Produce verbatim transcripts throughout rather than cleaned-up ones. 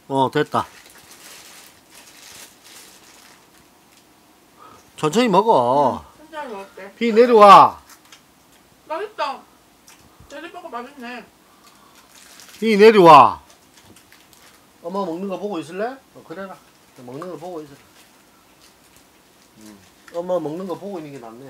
어, 됐다. 천천히 먹어. 응, 천천히 먹을게. 비 내려와. 맛있다. 돼지버거 맛있네. 비 내려와. 엄마 먹는 거 보고 있을래? 어, 그래라. 먹는 거 보고 있어. 음. 엄마 먹는 거 보고 있는 게 낫네.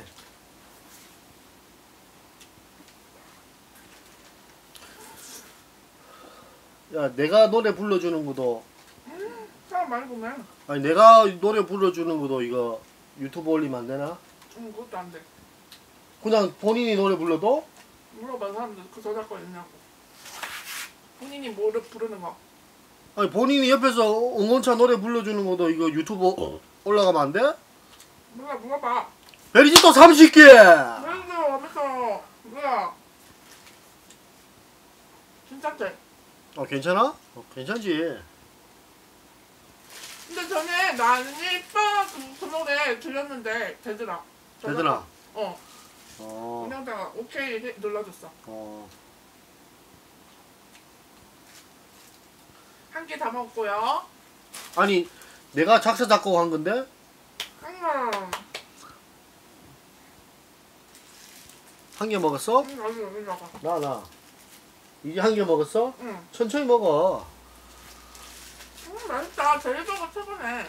야, 내가 노래 불러주는 것도, 음, 사람 많이 보네. 아니, 내가 노래 불러주는 것도 이거 유튜브 올리면 안 되나? 응, 그것도 안 돼. 그냥 본인이 노래 불러도? 물어봐, 사람들 그 저작권 있냐고. 본인이 뭐를 부르는 거. 아니, 본인이 옆에서 응원차 노래 불러주는 것도 이거 유튜브 어. 올라가면 안 돼? 몰라, 물어봐. 베리지또 삼십 개! 그래서 하면서 뭐야? 진짜대. 어, 괜찮아? 어, 괜찮지. 근데 전에 나는 예뻐 그, 그 노래 들렸는데 되더라. 되더라? 어. 어. 운영자가 오케이 해, 눌러줬어. 어. 한 개 다 먹었고요. 아니, 내가 작사, 작곡 한 건데? 음. 한 개 먹었어? 응, 여기 여기 먹어. 나, 나. 이제 한 개 먹었어? 응. 천천히 먹어. 음, 맛있다. 제일버거 최고네.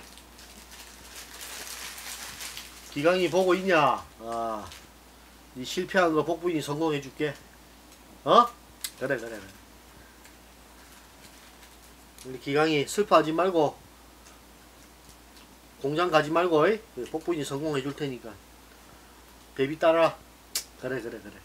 기강이 보고 있냐? 아, 이 실패한 거 복부인이 성공해 줄게. 어? 그래, 그래, 그래. 우리 기강이 슬퍼하지 말고, 공장 가지 말고, 이? 복부인이 성공해 줄 테니까. 베비 따라. 그래, 그래, 그래.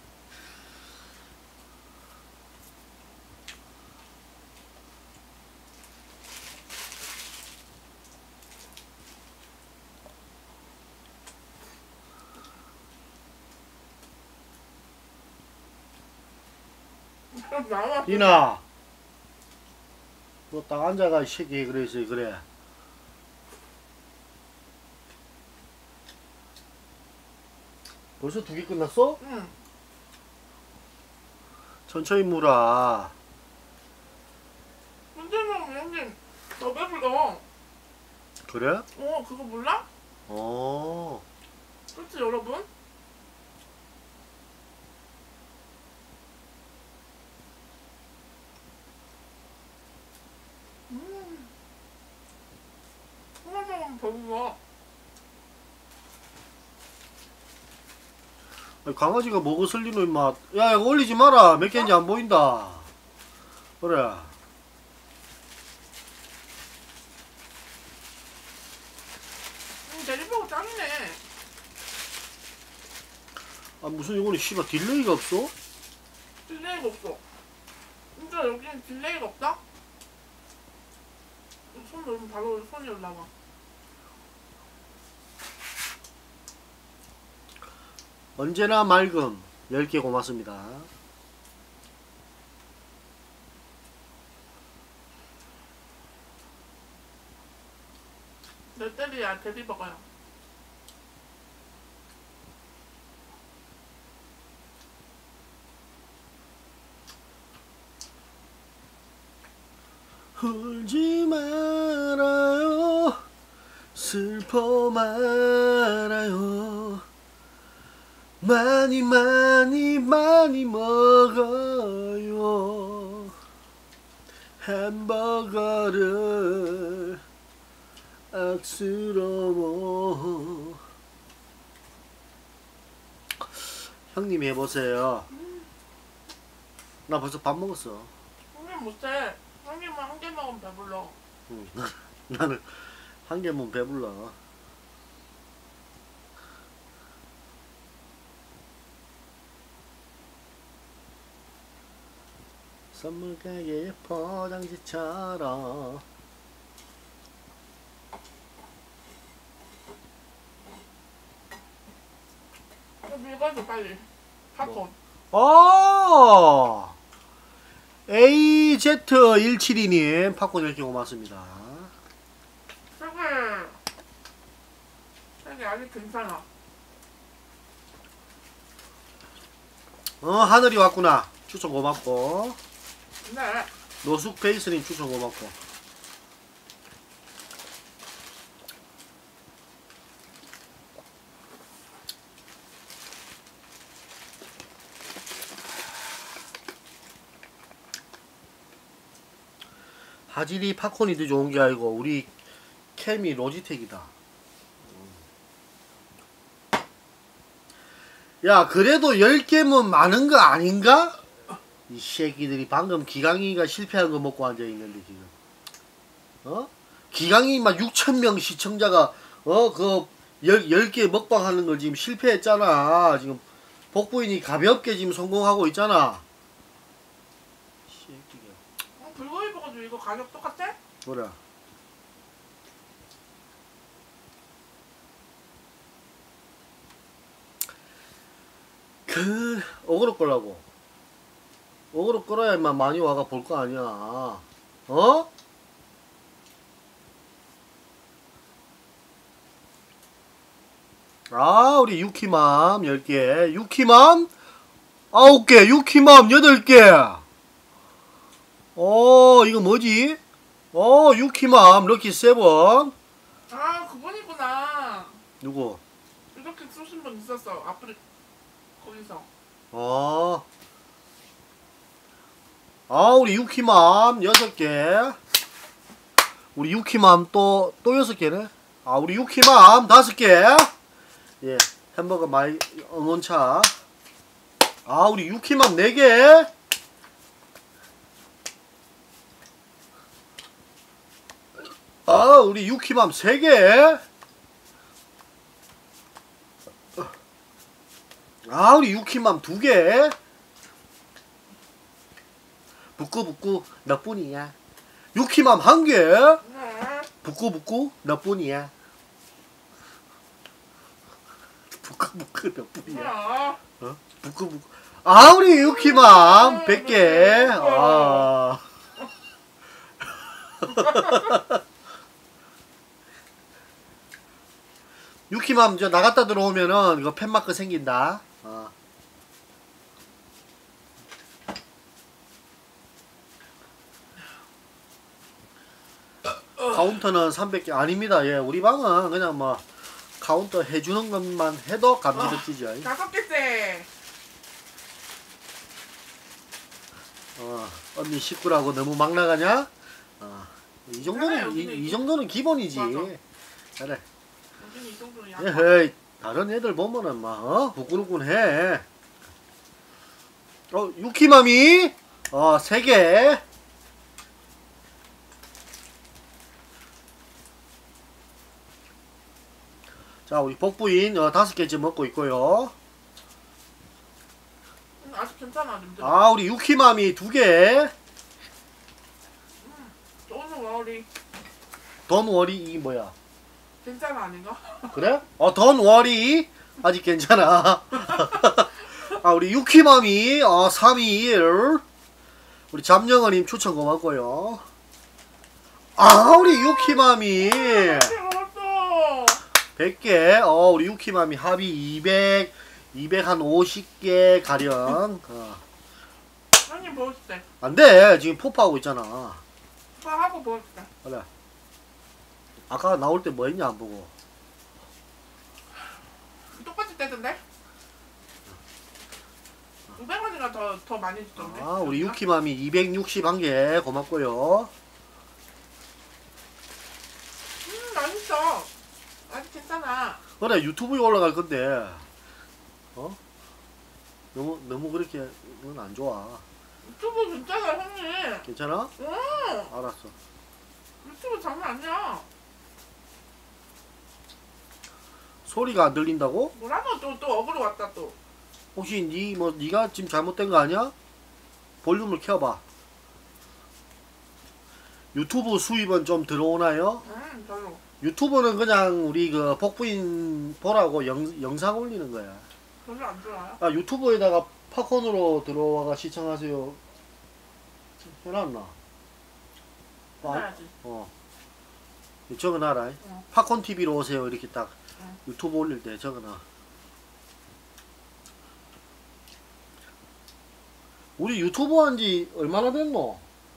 나와. 이나, 너 딱 앉아가, 이 새끼, 그래서, 그래. 벌써 두 개 끝났어? 응. 천천히 물어. 문제는 형님 더 배불러. 그래? 어, 그거 몰라? 어. 그렇지 여러분? 음. 하나 먹으면 배불러. 아니, 강아지가 먹어 슬리노 임마. 야, 이거 올리지 마라. 몇 개인지 안 보인다. 그래. 음, 돼지버거 짱이네. 아, 무슨 이거는 씨발 딜레이가 없어? 딜레이가 없어. 진짜 여기는 딜레이가 없다? 손 넣으면 바로 손이 올라와. 언제나 맑음. 열 개 고맙습니다. 몇 대리야 돼지버거야. 울지 말아요. 슬퍼 말아요. 많이 많이 많이 먹어요. 햄버거를 악스러워. 형님이 해보세요. 나 벌써 밥 먹었어. 형님 못해. 형님은 한 개 먹으면 배불러. 응. 나는 한 개면 배불러. 선물 가게 포장지처럼. 좀 읽어줘 빨리. 팝콘. 어! 에이제이 일칠이님 팝콘 열 개 고맙습니다. 세개 세개 아직 괜찮아. 어, 하늘이 왔구나. 추천 고맙고. 네. 노숙 베이스님 추천 고맙고. 화질이 팝콘이 더 좋은 게 아니고 우리 캠이 로지텍이다. 야, 그래도 열 개면 많은 거 아닌가? 이 새끼들이 방금 기강이가 실패한 거 먹고 앉아있는데 지금 어? 기강이 막 육천 명 시청자가 어 그 열 개 먹방 하는 걸 지금 실패했잖아. 지금 복부인이 가볍게 지금 성공하고 있잖아. 새끼가. 어, 붉어 입어가지고 이거 가격 똑같아? 뭐라? 그 어그로 끌라고. 어그로 끌어야만 많이 와가 볼 거 아니야. 어? 아, 우리 유키맘 열 개, 유키맘 아홉 개, 유키맘 여덟 개. 어, 이거 뭐지? 어, 유키맘 럭키 세븐. 아 그분이구나. 누구? 이렇게 쏘신 분 있었어. 아프리 거기서. 어. 아, 우리 유키맘 여섯 개. 우리 유키맘 또, 또 여섯 개네. 아, 우리 유키맘 다섯 개. 예, 햄버거 마이 응원차. 아, 우리 유키맘 네 개. 아, 우리 유키맘 세 개. 아, 우리 유키맘 두 개. 부끄부끄 너뿐이야. 유키맘 한 개. 네. 부끄부끄 너뿐이야. 부끄부끄 너뿐이야. 뭐야? 어? 부끄부끄. 아, 우리 유키맘 백 개. 아. 유키맘 저 나갔다 들어오면은 이거 펜마크 생긴다. 어. 카운터는 삼백 개 아닙니다. 예, 우리 방은 그냥 뭐 카운터 해주는 것만 해도 감지 느끼죠. 다섯 개째. 어, 언니 식구라고 너무 막 나가냐? 어, 이 정도는 이, 이 정도는 기본이지. 맞아. 그래. 여기는 이 정도는 약. 에헤이, 다른 애들 보면은 막 어? 부끄럽군 해. 어, 유키맘이 어, 세 개. 자, 우리 복부인 어, 다섯 개째 먹고 있고요. 음, 아직 괜찮아 님들. 아, 우리 유키맘이 두 개. 오늘 월이 돈 워리 이 뭐야? 괜찮아 아닌가? 그래? 어, 돈 워리 아직 괜찮아. 아, 우리 유키맘이 어, 삼 일. 우리 잠영어님 추천 고맙고요. 아, 우리 유키맘이 먹었어. 백 개. 어, 우리 유키맘이 합이 이백, 이백오십 개 가량. 어. 형님 먹을 때. 안 돼. 지금 포파하고 있잖아. 오빠 하고 먹을 때. 그래. 아까 나올 때 뭐 했냐 안 보고. 똑같이 떼던데? 오백 원이가 더, 더 많이 주던데? 아, 우리 유키맘이 이백육십 한 개 고맙고요. 음, 맛있어. 아직 괜찮아. 그래, 유튜브에 올라갈 건데. 어? 너무 너무 그렇게 는 안 좋아. 유튜브 괜찮아, 형님. 괜찮아? 응. 알았어. 유튜브 장난 아니야. 소리가 안 들린다고? 뭐라고 또, 또 어그로 왔다 또. 혹시 니 뭐 니가 지금 잘못된 거 아니야? 볼륨을 켜봐. 유튜브 수입은 좀 들어오나요? 음, 별로. 유튜브는 그냥 우리 그 복부인 보라고 영, 영상 올리는 거야. 별로 안 좋아요. 아, 유튜브에다가 팝콘으로 들어와가 시청하세요. 해놨나? 아, 해야지. 어. 적어놔라. 어. 팝콘 티비로 오세요. 이렇게 딱 어. 유튜브 올릴 때 적어놔. 우리 유튜브 한지 얼마나 됐노?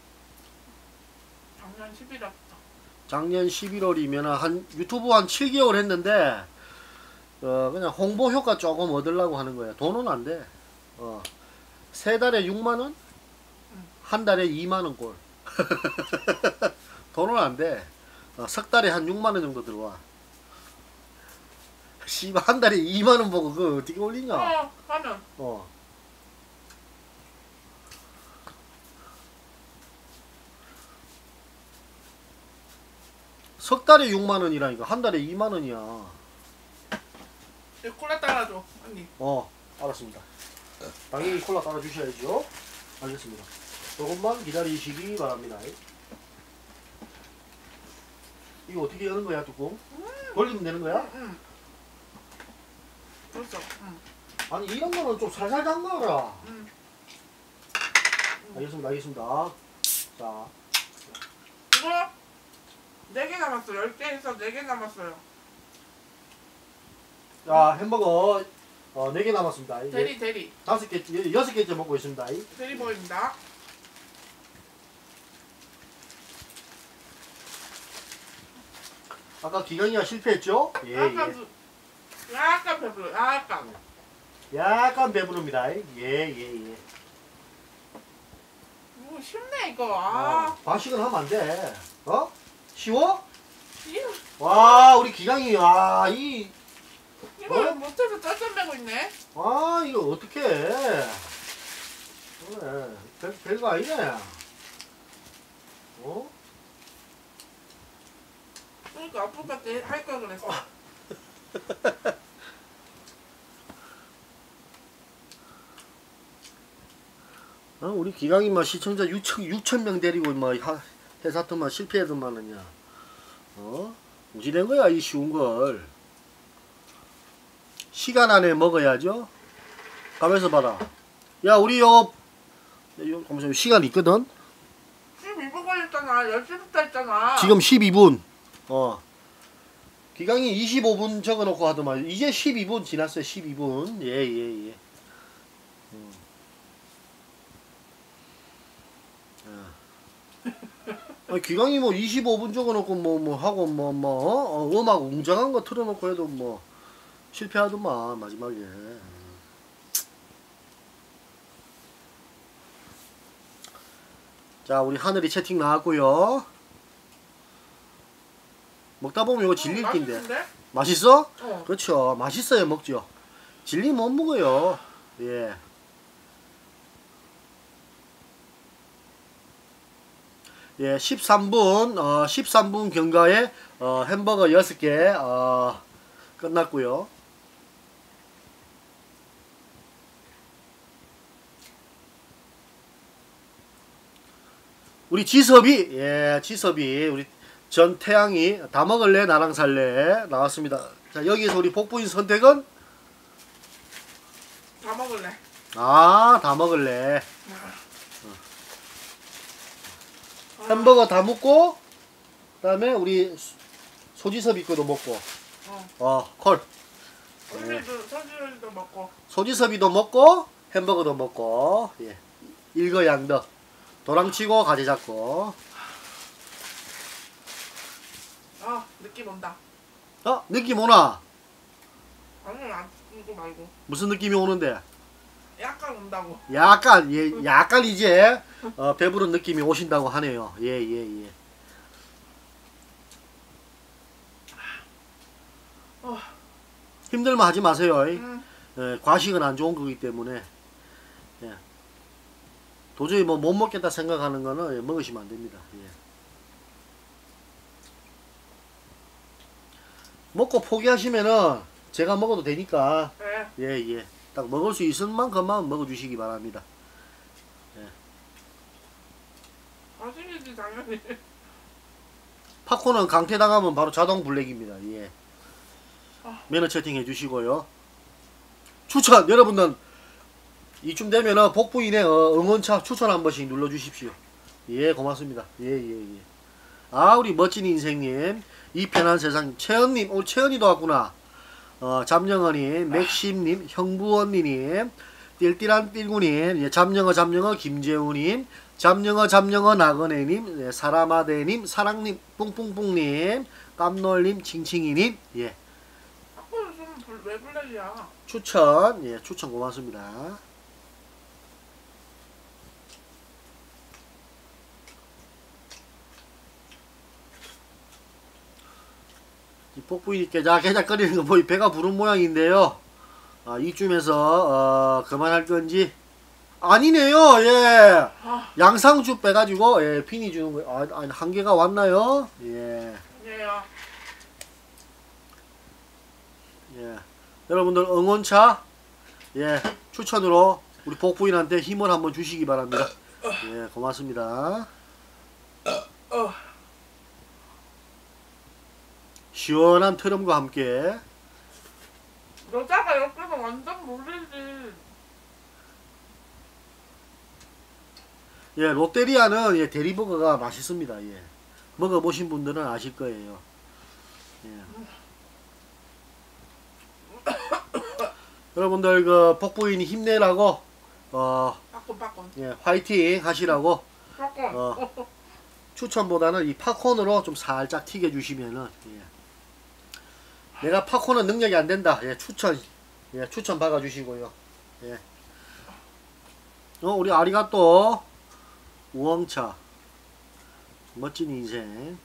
작년 십일월부터. 작년 십일월이면 한 유튜브 한 칠 개월 했는데 어 그냥 홍보 효과 조금 얻으려고 하는 거야. 돈은 안 돼. 어. 세 달에 육만 원? 응. 한 달에 이만 원 꼴. 원은 안 돼. 어, 석 달에 한 육만 원 정도 들어와. 씨발 한 달에 이만 원 보고 그거 어떻게 올리냐? 어, 하면. 어. 석 달에 육만 원이라니까 한 달에 이만 원이야. 이 콜라 따라줘, 언니. 어, 알았습니다. 당연히 콜라 따라 주셔야죠. 알겠습니다. 조금만 기다리시기 바랍니다. 이거 어떻게 여는 거야, 뚜껑? 벌리면 되는 거야? 응, 응. 됐어, 응. 아니 이런 거는 좀 살살 담가라. 응. 알겠습니다, 알겠습니다. 자, 이거 네 개 남았어. 열 개에서 네 개 남았어요. 자 햄버거 어, 네 개 남았습니다. 대리, 대리. 다섯 개, 여섯 개째 먹고 있습니다. 대리 보입니다. 아까 기강이가 실패했죠? 예, 약간, 예. 그- 약간 배불러, 약간. 약간 배부릅니다. 예, 예, 예. 이거 쉽네, 이거. 아, 어, 과식은 하면 안 돼. 어? 쉬워? 이거, 와, 우리 기강이, 와, 이, 이걸 어? 못해서 쩔쩔매고 있네. 아, 이거 어떡해. 그래, 별, 별거 아니네. 어? 그러니까 아플 것 같아. 할 걸 그랬어. 어, 우리 기강이만 시청자 육천 명 데리고 막 회사트만 실패하더만은야. 어? 무시된 거야, 이 쉬운 걸. 시간 안에 먹어야죠. 가면서 봐라. 야, 우리 요, 요, 잠시만, 시간 있거든? 십이 분 걸렸잖아. 열 시부터 했잖아. 지금 십이 분. 어. 기강이 이십오 분 적어놓고 하더만. 이제 십이 분 지났어요, 십이 분. 예, 예, 예. 음. 아, 기강이 뭐 이십오 분 적어놓고 뭐, 뭐 하고 뭐, 뭐, 어? 음악 웅장한 거 틀어놓고 해도 뭐, 실패하더만, 마지막에. 자, 우리 하늘이 채팅 나왔고요. 먹다 보면 이거 질릴 낀데. 맛있는데? 맛있어? 어. 그렇죠. 맛있어야 먹죠. 질리 못 먹어요. 예. 예, 십삼 분, 어, 십삼 분 경과에, 어, 햄버거 여섯 개, 어, 끝났고요. 우리 지섭이, 예, 지섭이, 우리 전태양이 다 먹을래, 나랑 살래, 나왔습니다. 자, 여기서 우리 복부인 선택은? 다 먹을래. 아, 다 먹을래. 아, 햄버거 다 먹고, 그 다음에 우리 소지섭이 거도 먹고, 어. 어, 콜. 언니도 서지도 먹고. 소지섭이도 먹고, 햄버거도 먹고, 예. 일거양득. 도랑치고, 가지 잡고. 아, 느낌 온다. 어? 느낌 오나? 아니, 안, 이거 말고. 무슨 느낌이 오는데? 약간 온다고. 약간, 예, 약간 이제, 어, 배부른 느낌이 오신다고 하네요. 예, 예, 예. 어. 힘들면 하지 마세요. 음. 예, 과식은 안 좋은 거기 때문에. 예. 도저히 뭐 못 먹겠다 생각하는 거는 예, 먹으시면 안 됩니다. 예. 먹고 포기하시면은 제가 먹어도 되니까 네. 예, 예. 딱 먹을 수 있을 만큼만 먹어주시기 바랍니다. 아시겠지, 당연히. 팝콘은 강퇴당하면 바로 자동 블랙입니다. 예. 아. 매너 채팅 해주시고요. 추천! 여러분들 이쯤 되면은 복부인의 어, 응원차 추천 한 번씩 눌러주십시오. 예, 고맙습니다. 예, 예, 예. 아, 우리 멋진 인생님, 이 편한 세상, 채연님, 오늘 채연이도 왔구나. 어, 잠영어님, 맥심님, 형부언니님, 띨띨한 띨구님, 예, 잠영어 잠영어 김재우님, 잠영어 잠영어 나건애님, 예, 사라마대님, 사랑님, 뿡뿡뿡님, 깜놀님, 칭칭이님, 예, 팝콘은 좀 왜 블랙이야? 추천, 예, 추천 고맙습니다. 이 복부인이 깨작깨작거리는 거 보이 배가 부른 모양인데요. 아, 이쯤에서 어, 그만할 건지 아니네요. 예, 아, 양상추 빼가지고 예, 핀이 주는 거. 아, 아, 한 개가 왔나요? 예, 아니에요. 예. 여러분들 응원차 예 추천으로 우리 복부인한테 힘을 한번 주시기 바랍니다. 예, 고맙습니다. 어, 시원한 트럼과 함께 여자가 옆에서 완전 놀리지. 예, 롯데리아는 예, 대리버거가 맛있습니다. 예. 먹어보신 분들은 아실 거예요. 예. 여러분들 그 복부인이 힘내라고 어, 빠꾼 빠꾼. 예, 화이팅 하시라고 빠꾼. 어, 추천보다는 이 팝콘으로 좀 살짝 튀겨주시면은 예. 내가 팝콘은 능력이 안 된다. 예, 추천 예, 추천 박아주시고요. 예. 어, 우리 아리가또 우엉차 멋진 인생.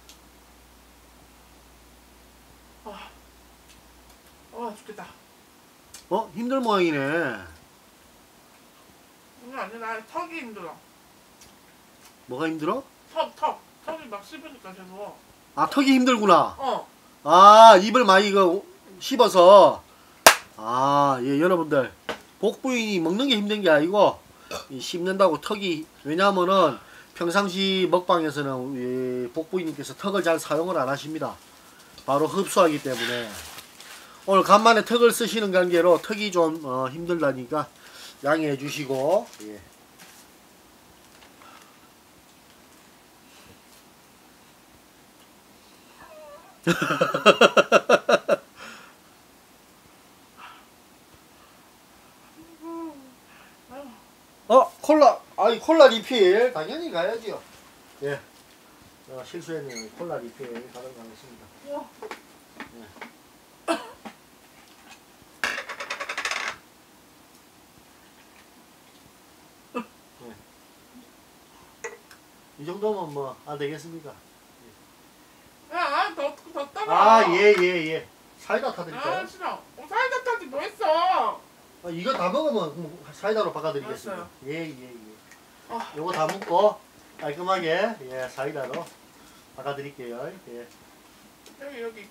어, 죽겠다. 어, 힘들 모양이네. 이게 아니라 턱이 힘들어. 뭐가 힘들어? 턱, 턱. 턱이 막 씹으니까 계속. 아, 턱이 힘들구나. 어. 아, 입을 많이 이거 씹어서. 아, 예, 여러분들 복부인이 먹는 게 힘든 게 아니고 이 씹는다고 턱이, 왜냐하면은 평상시 먹방에서는 이 복부인님께서 턱을 잘 사용을 안 하십니다. 바로 흡수하기 때문에 오늘 간만에 턱을 쓰시는 관계로 턱이 좀 어, 힘들다니까 양해해 주시고. 예. 어, 콜라, 아이 콜라 리필 당연히 가야지요. 예, 어, 실수했네요. 콜라 리필 가도록 하겠습니다. 우와. 예. 예. 이 정도면 뭐 안 되겠습니까? 야, 더, 더 따라. 아, 예, 예, 예. 사이다 타드릴까요? 아, 싫어. 어, 사이다 타지 뭐 했어? 아, 이거 다 먹으면 그럼 사이다로 바꿔드리겠습니다. 알았어요. 예, 예, 예. 아. 요거 다 먹고 깔끔하게 예, 사이다로 바꿔드릴게요. 예. 여기, 여기.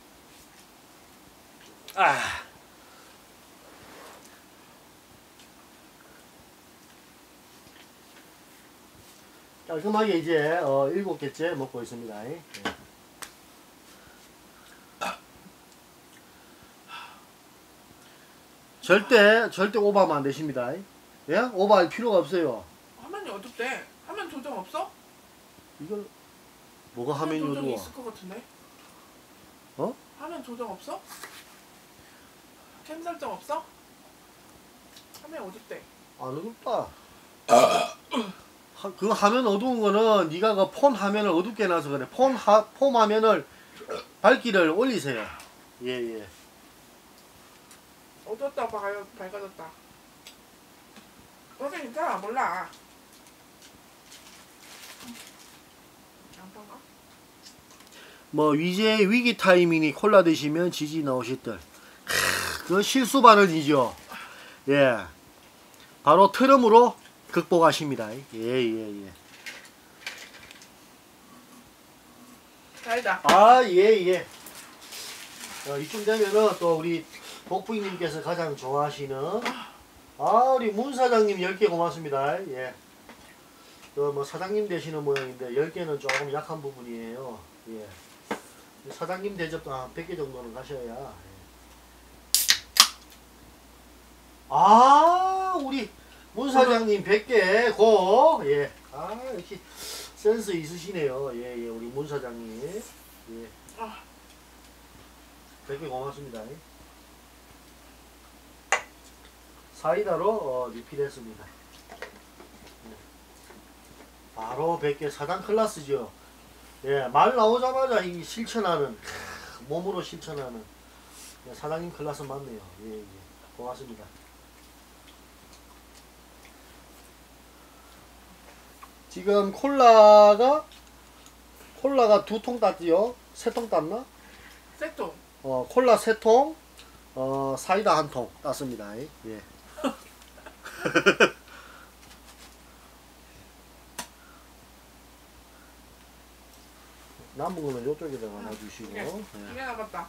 아. 깔끔하게 이제 어, 일곱 개째 먹고 있습니다. 예. 절대 절대 오버하면 안 되십니다. 예? 오버할 필요가 없어요. 화면이 어둡대. 화면 조정 없어? 이걸 뭐가 화면이 조정이 어두워? 있을 것 같은데. 어? 화면 조정 없어? 캠 설정 없어? 화면 어둡대. 안 어둡다. 하, 그 화면 어두운 거는 네가 그 폰 화면을 어둡게 놔서 그래. 폰 하, 폰 화면을 밝기를 올리세요. 예, 예. 어두웠다 밝아, 밝아졌다. 어제 괜찮아 몰라. 양파가? 뭐 위제 위기 타임이니 콜라 드시면 지지 나오실 듯. 그 실수 발언이죠. 예. 바로 트럼으로 극복하십니다. 예, 예, 예. 달다. 아, 예, 예. 어, 이쯤 되면은 또 우리 복부인님께서 가장 좋아하시는 아, 우리 문 사장님 열 개 고맙습니다. 예. 그 뭐 사장님 되시는 모양인데 열 개는 조금 약한 부분이에요. 예. 사장님 대접도 한 백 개 정도는 가셔야. 예. 아, 우리 문 사장님 백 개 고. 예. 아, 역시 센스 있으시네요. 예, 예. 우리 문 사장님. 예. 백 개 고맙습니다. 사이다로 어, 리필했습니다. 예. 바로 백 개 사장 클래스죠. 예, 말 나오자마자 이 실천하는, 크, 몸으로 실천하는 예, 사장님 클래스 맞네요. 예, 예. 고맙습니다. 지금 콜라가 콜라가 두 통 땄지요? 세 통 땄나? 세통. 어, 콜라 세 통, 어, 사이다 한 통 땄습니다. 예. 남은 거는 요쪽에다가 놔주시고. 이게 예. 이게 남았다.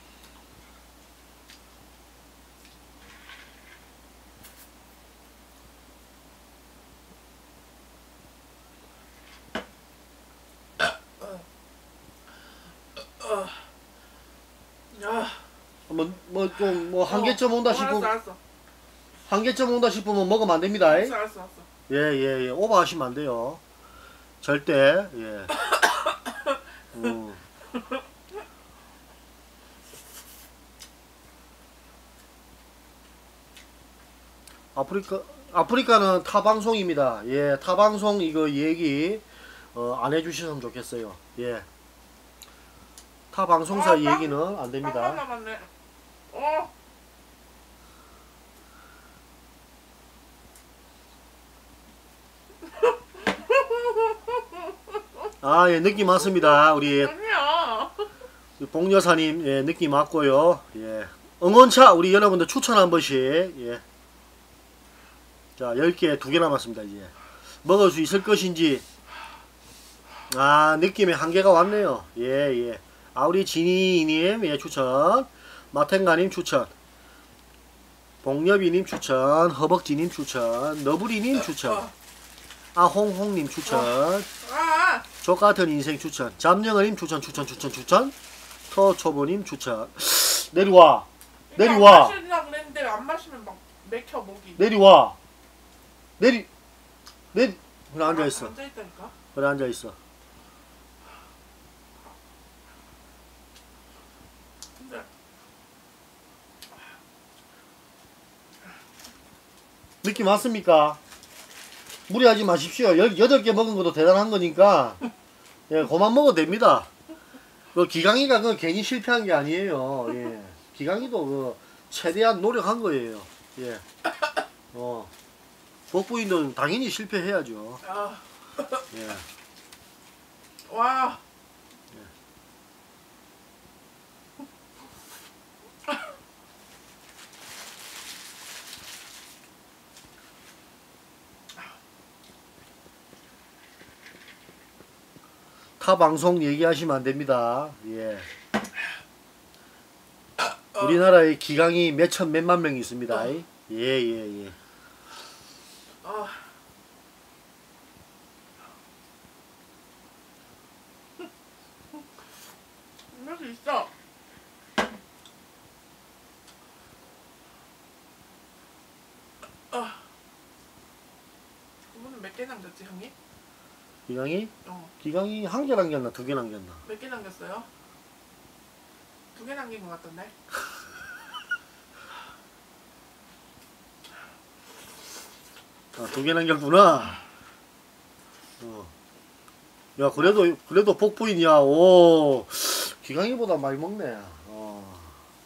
야, 뭐, 뭐, 좀, 뭐, 한계점 온다 어, 싶으면, 알았어, 알았어. 한계점 온다 싶으면 먹으면 안 됩니다. 알았어, 알았어, 알았어. 예, 예, 예. 오버하시면 안 돼요. 절대, 예. 음. 아프리카, 아프리카는 타방송입니다. 예, 타방송 이거 얘기, 어, 안 해주시면 좋겠어요. 예. 타방송사 아, 빵- 얘기는 안 빵만 됩니다. 남았네. 어, 아, 예, 느낌 왔습니다. 우리 아니야. 봉여사님, 예, 느낌 왔고요. 예. 응원차, 우리 여러분들 추천 한 번씩, 예. 자, 열 개, 두 개 남았습니다, 이제. 먹을 수 있을 것인지. 아, 느낌의 한계가 왔네요. 예, 예. 아, 우리 지니님, 예, 추천. 마텐가님 추천. 봉여비님 추천. 허벅지님 추천. 너부리님 추천. 아홍홍님 추천. 아, 족같은 인생 추천. 잠영어님 추천, 추천, 추천, 추천. 터초보님 추천. 내려와. 이거 내려와. 안 마시려고 그랬는데 안 마시면 막 맥혀 목이. 내려와. 내리, 내리. 그래, 앉아있어. 앉아있다니까. 그래, 앉아있어. 근데 느낌 왔습니까? 무리하지 마십시오. 열, 여덟 개 먹은 것도 대단한 거니까, 예, 그만 먹어도 됩니다. 그 기강이가 그 괜히 실패한 게 아니에요. 예. 기강이도 그 최대한 노력한 거예요. 예. 어. 복부인은 당연히 실패해야죠. 아, 예. 와. 타 방송 얘기하시면 안 됩니다. 예. 우리나라에 기강이 몇천 몇만 명이 있습니다. 예, 예, 예. 아. 이럴 수 있어. 아. 이거는 몇 개 남겼지, 형님? 기강이? 어. 기강이 한 개 남겼나 두 개 남겼나? 몇 개 남겼어요? 두 개 남긴 것 같던데? 아, 두 개 남겼구나. 어. 야, 그래도, 그래도 복부인이야. 오. 기강이보다 많이 먹네. 어.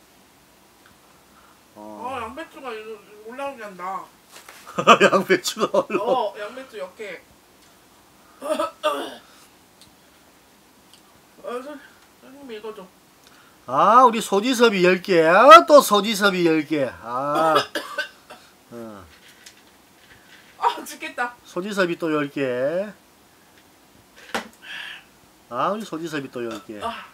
어, 어. 양배추가 이거 올라오게 한다. 양배추가 올라. 어, 양배추 역해. 어, 선, 선생님 이거 좀. 아, 우리 소지섭이 열 개. 아, 또 소지섭이 열 개. 아. 어. 아, 죽겠다. 소지섭이 또 열 개. 아, 우리 소지섭이 또 열 개. 아,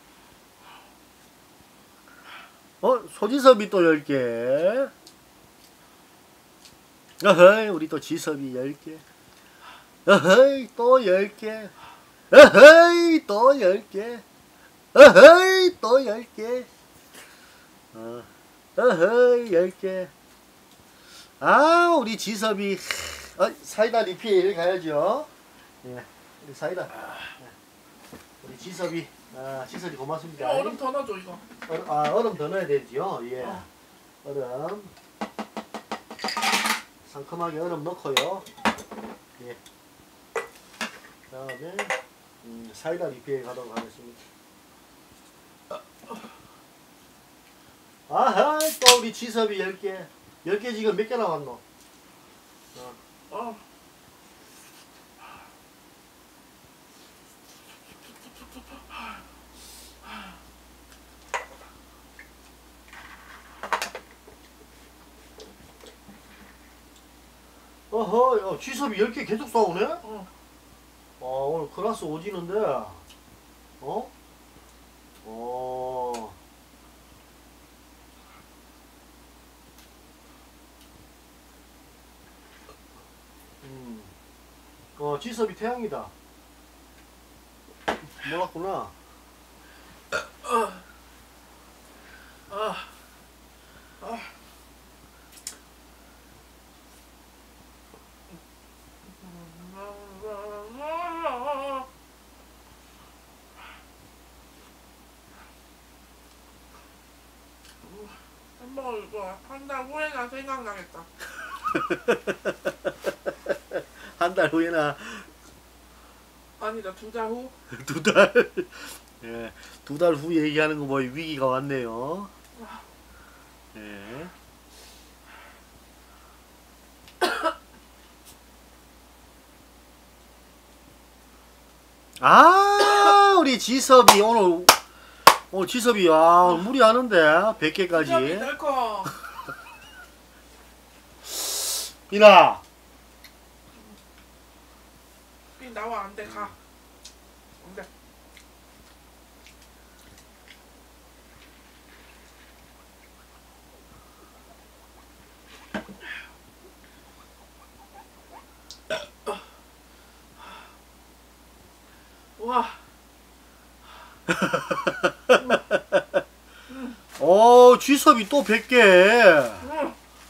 어, 소지섭이 또 열 개. 어허이, 우리 또 지섭이 열 개. 어허이, 또 열 개. 어허이, 또 열 개. 어허이, 또 열 개. 어, 어허이, 열 개. 아, 우리 지섭이. 어, 사이다 리필 가야죠. 예, 우리 사이다. 우리 지섭이. 아, 지섭이 고맙습니다. 이거 얼음 더 넣어줘, 이거. 얼음, 아, 얼음 더 넣어야 되지요. 예. 어. 얼음. 상큼하게 얼음 넣고요. 예. 다음에 음, 사이다 리필 가도록 하겠습니다. 아하, 또 우리 지섭이 열 개. 열 개 지금 몇 개 남았노? 어. 어. 어허, 야, 지섭이 열 개 계속 쏴오네? 어. 어, 오늘 클라스 오지는데. 어? 어. 음. 어, 지섭이 태양이다. 몰랐구나. 어. 아. 아. 햄버거 이거 한 달 후에나 생각나겠다. 한 달 후에나 아니다, 두 달 후. 두 달. 예, 두 달 후 얘기하는 거 뭐 위기가 왔네요. 예. 아, 우리 지섭이 오늘 오늘 지섭이 아 무리하는데 백 개까지. 지섭이 덜커. 이나. 삐 나와, 안 돼, 가. 안 돼. 와. 어, 지섭이 또 백 개. 응.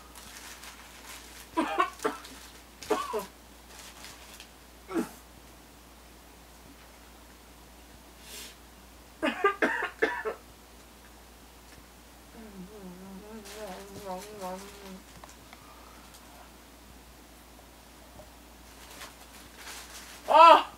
아!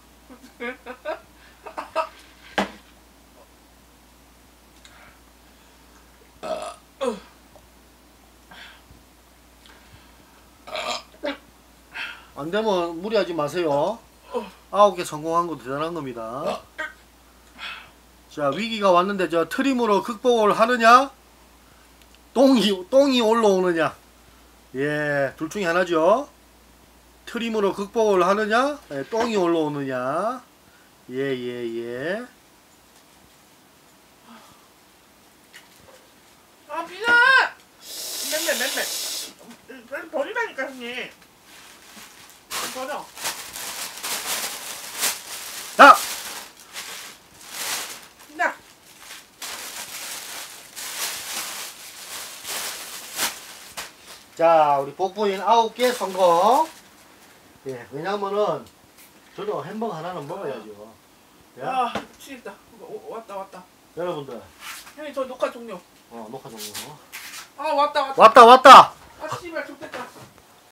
안 되면 무리하지 마세요. 아홉 개 성공한 거 대단한 겁니다. 자, 위기가 왔는데 저 트림으로 극복을 하느냐? 똥이, 똥이 올라오느냐? 예, 둘 중에 하나죠. 트림으로 극복을 하느냐? 예, 똥이 올라오느냐? 예, 예, 예. 아, 비나! 맨맨, 맨맨. 빨리 버리라니까, 형님. 버려. 자! 나! 자, 우리 복부인 아홉 개 성공. 예, 왜냐면은 저도 햄버거 하나는 먹어야죠. 야, 아, 미치겠다. 오, 왔다, 왔다. 여러분들, 형님, 저 녹화 종료. 어, 녹화 종료. 아, 왔다, 왔다. 왔다, 왔다! 아, 씨발, 좋겠다.